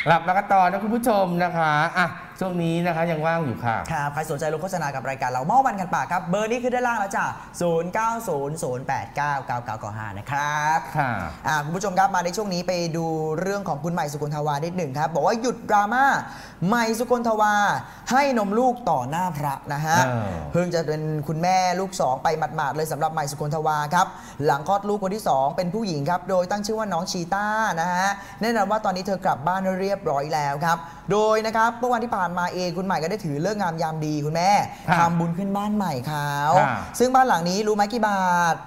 กลับมากันต่อนะคุณผู้ชมนะคะช่วงนี้นะคะยังว่างอยู่ค่ะครับใครสนใจลงโฆษณากับรายการเราเมาวันกันปากครับเบอร์นี้ขึ้นด้านล่างแล้วจ้ะ0900899995นะครับค่ะคุณผู้ชมครับมาในช่วงนี้ไปดูเรื่องของคุณใหม่สุคนทวานิดหนึ่งครับบอกว่าหยุดดราม่าใหม่สุคนทวาให้นมลูกต่อหน้าพระนะฮะเพิ่งจะเป็นคุณแม่ลูก2ไปหมาดๆเลยสำหรับใหม่สุคนทวาครับหลังคลอดลูกคนที่2เป็นผู้หญิงครับโดยตั้งชื่อว่าน้องชีต้านะฮะแน่นอนว่าตอนนี้เธอกลับบ้านเรียบร้อยแล้วครับโดยนะครับเมื่อวันที่ผ่านมาเองคุณใหม่ก็ได้ถือเลิกงามยามดีคุณแม่ทำบุญขึ้นบ้านใหม่เขาซึ่งบ้านหลังนี้รู้ไหมกี่บาท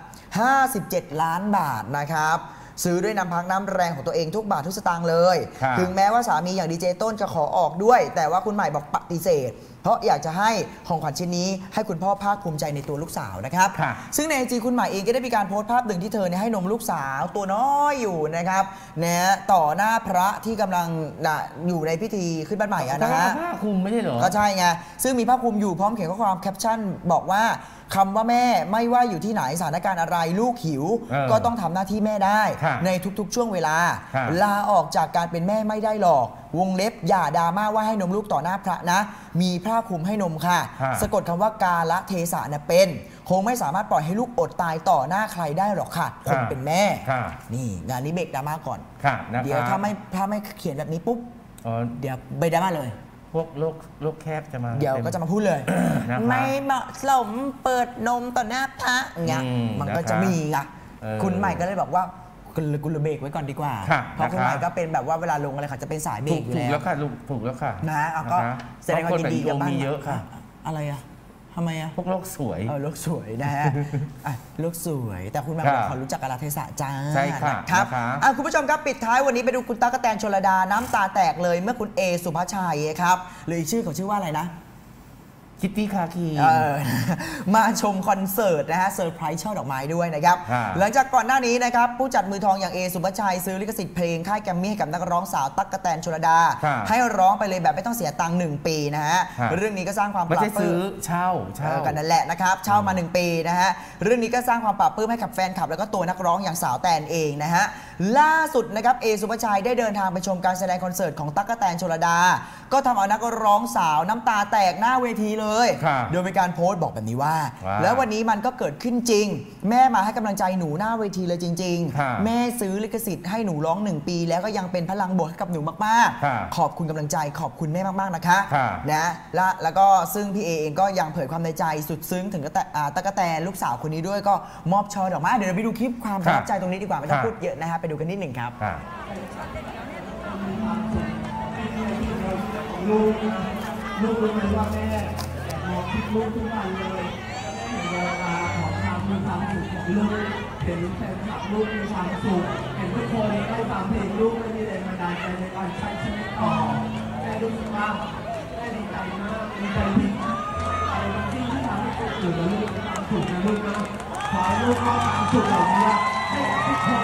57 ล้านบาทนะครับซื้อด้วยน้ำพักน้ำแรงของตัวเองทุกบาททุกสตางค์เลยถึงแม้ว่าสามีอย่างดีเจต้นจะขอออกด้วยแต่ว่าคุณใหม่บอกปฏิเสธเพราะอยากจะให้ของขวัญชิ้นนี้ให้คุณพ่อภาคภูมิใจในตัวลูกสาวนะครับซึ่งในIGคุณใหม่เองก็ได้มีการโพสต์ภาพหนึ่งที่เธอให้นมลูกสาวตัวน้อยอยู่นะครับเนี่ยต่อหน้าพระที่กำลังอยู่ในพิธีขึ้นบ้านใหม่นะฮะผ้าคลุมไม่ใช่เหรอก็ใช่ไงซึ่งมีผ้าคลุมอยู่พร้อมเขียนข้อความแคปชั่นบอกว่าคำว่าแม่ไม่ว่าอยู่ที่ไหนสถานการณ์อะไรลูกหิวก็ต้องทำหน้าที่แม่ได้ในทุกๆช่วงเวลาลาออกจากการเป็นแม่ไม่ได้หรอกวงเล็บอย่าดราม่าว่าให้นมลูกต่อหน้าพระนะมีผ้าคลุมให้นมค่ะสะกดคำว่ากาละเทศะนะเป็นคงไม่สามารถปล่อยให้ลูกอดตายต่อหน้าใครได้หรอกค่ะคนเป็นแม่นี่งานนี้เบรกดราม่าก่อนเดี๋ยวถ้าไม่เขียนแบบนี้ปุ๊บเดี๋ยวเบรกดราม่าเลยพวกโรคแคบจะมาเดี๋ยวก็จะมาพูดเลยไม่เหมาะสมเปิดนมต่อหน้าพระเงี้ยมันก็จะมีไงคุณใหม่ก็เลยบอกว่ากุลเบรกไว้ก่อนดีกว่าเพราะคุณใหม่ก็เป็นแบบว่าเวลาลงอะไรเขาจะเป็นสายเบรกอยู่แล้วถูกแล้วค่ะถูกแล้วค่ะนะก็แสดงความยินดีกับบ้านเยอะค่ะอะไรอะทำไมอะพวกโลกสวยโลกสวยนะฮะโลกสวยแต่คุณแม่บอกขอรู้จักกาลเทศะจ้าใช่ค่ะครับคุณผู้ชมครับปิดท้ายวันนี้ไปดูคุณตั๊กแตนชลดาน้ำตาแตกเลยเมื่อคุณเอสุภาชัยครับหรืออีกชื่อเขาชื่อว่าอะไรนะคิตตี้คาคีมาชมคอนเสิร์ตนะฮะเซอร์ไพรส์ช่อดอกไม้ด้วยนะครับหลังจากก่อนหน้านี้นะครับผู้จัดมือทองอย่างเอสุภาชัยซื้อลิขสิทธิ์เพลงค่ายแกรมมี่ให้กับนักร้องสาวตั๊กแตนชลดาให้ร้องไปเลยแบบไม่ต้องเสียตังค์1 ปีนะฮะเรื่องนี้ก็สร้างความปลาบปลื้มไม่ใช่ซื้อเช่ากันนั่นแหละนะครับเช่ามา1 ปีนะฮะเรื่องนี้ก็สร้างความปลาบปลื้มให้กับแฟนคลับแล้วก็ตัวนักร้องอย่างสาวแตนเองนะฮะล่าสุดนะครับเอสุภาชัยได้เดินทางไปชมการแสดงคอนเสิร์ตของตั๊กแตนชลดาก็ทำเอานักร้องสาวน้ำตาแตกหน้าเวทีเลยโดยมีการโพสต์บอกแบบนี้ว่าแล้ววันนี้มันก็เกิดขึ้นจริงแม่มาให้กำลังใจหนูหน้าเวทีเลยจริงๆแม่ซื้อลิขสิทธิ์ให้หนูร้อง1 ปีแล้วก็ยังเป็นพลังบวกให้กับหนูมากๆขอบคุณกำลังใจขอบคุณแม่มากๆนะคะนะแล้วก็ซึ่งพี่เอเองก็ยังเผยความในใจสุดซึ้งถึงตั๊กแตนลูกสาวคนนี้ด้วยก็มอบช่อดอกไม้เดี๋ยวเราไปดูคลิปความประทับใจตรงนี้ดีกว่าไม่ต้องพูดเยอะนะฮะไปดูกันนิดหนึ่งครับลูกรู้ไหมว่าแม่มองคิดลูกทุกวันเลยเห็นเวลาของความมีความสุขของลูกเห็นแฟนคลับลูกมีความสุขเห็นทุกคนได้ฟังเพลงลูกและมีแรงบันดาลใจในการใช้ชีวิตต่อแม่รู้สึกว่าแม่ดีใจมากดีใจที่อะไรบางสิ่งที่ทำให้คนอื่นและลูกมีความสุขนะลูกนะขอให้ลูกมอบความสุขเหล่านี้ให้กับทุกคน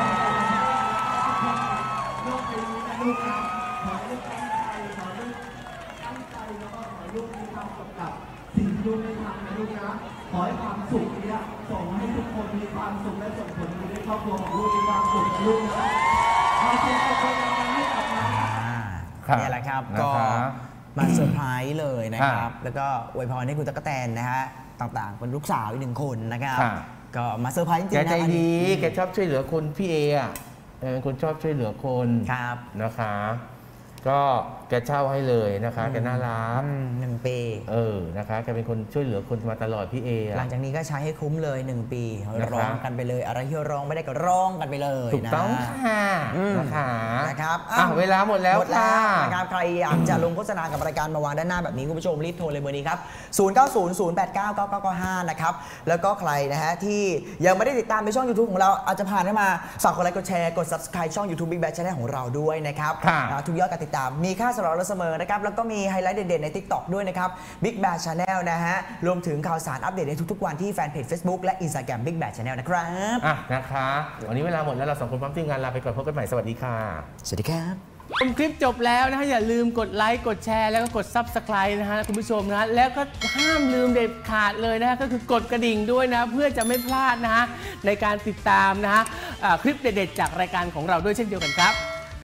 โลกเป็นนี้นะลูกนะขอให้ลูกตั้งใจแล้วก็ขอให้ลูกมีความสุขกับสิ่งที่ลูกได้ทำนะลูกนะขอให้ความสุขนี้ส่งให้ทุกคนมีความสุขและส่งผลดีให้ครอบครัวของลูกมีความสุขนะลูกนะขอเชิญทุกคนมาให้กับน้องนี่แหละครับก็มาเซอร์ไพรส์เลยนะครับแล้วก็อวยพรให้คุณตั๊กแตนนะฮะต่างๆเป็นลูกสาวอีก1 คนนะครับก็มาเซอร์ไพรส์จริงๆนะแกใจดีแกชอบช่วยเหลือคนพี่เอคนชอบช่วยเหลือคนนะคะก็แกเช่าให้เลยนะคะแกน่ารัก 1 ปีนะคะแกเป็นคนช่วยเหลือคนมาตลอดพี่เอหลังจากนี้ก็ใช้ให้คุ้มเลย1 ปีร้องกันไปเลยอะไรที่ร้องไม่ได้ก็ร้องกันไปเลยถูกต้องค่ะนะครับเวลาหมดแล้วค่ะนะครับใครอยากจะลงโฆษณากับรายการมาวางด้านหน้าแบบนี้คุณผู้ชมรีบโทรเลยเบอร์นี้ครับ0900899995นะครับแล้วก็ใครนะฮะที่ยังไม่ได้ติดตามในช่อง YouTube ของเราอาจจะผ่านให้มาฝากกดไลค์กดแชร์กด Subscribe ช่อง YouTube Big Bad Channel ของเราด้วยนะครับทุกยอดการติดตามมีค่าสำหรับเราเสมอนะครับแล้วก็มีไฮไลท์เด่นๆใน TikTok ด้วยนะครับ Big Bad Channel นะฮะรวมถึงข่าวสารอัปเดตในทุกๆวันที่แฟนเพจ Facebook และ Instagram Big Bad Channel นะครับนะคะวันนี้เวลาหมดแล้วเรา2 คนพร้อมทีมงานลาไปก่อนพบกันใหม่สวัสดีค่ะสวัสดีครับชมคลิปจบแล้วนะฮะอย่าลืมกดไลค์กดแชร์แล้วก็กด Subscribe นะฮะคุณผู้ชมนะแล้วก็ห้ามลืมเด็ดขาดเลยนะฮะก็คือกดกระดิ่งด้วยนะเพื่อจะไม่พลาดนะฮะในการติดตามนะฮะคลิปเด็ดๆจากรายการของเราด้วยเช่นเดียวกันครับ